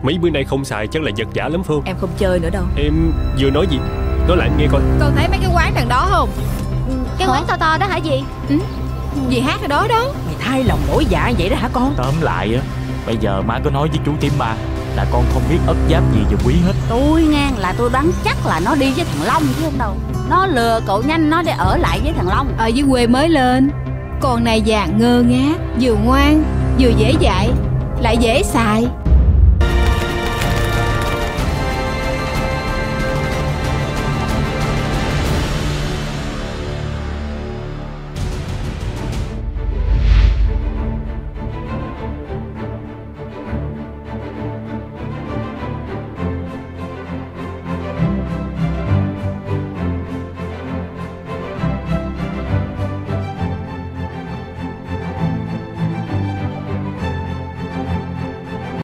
Mấy bữa nay không xài chắc là vật giả lắm Phương. Em không chơi nữa đâu. Em vừa nói gì? Nói lại em nghe coi. Con thấy mấy cái quán đằng đó không? Cái quán to to đó hả dì? Dì hát ở đó đó. Mày thay lòng đổi dạ vậy đó hả con? Tóm lại á, bây giờ má có nói với chú Tím Ba là con không biết ất giáp gì về Quý hết. Tôi ngang là tôi đoán chắc là nó đi với thằng Long chứ không đâu. Nó lừa cậu Nhanh nó để ở lại với thằng Long. Ở dưới quê mới lên. Con này già ngơ ngác, vừa ngoan, vừa dễ dạy, lại dễ xài.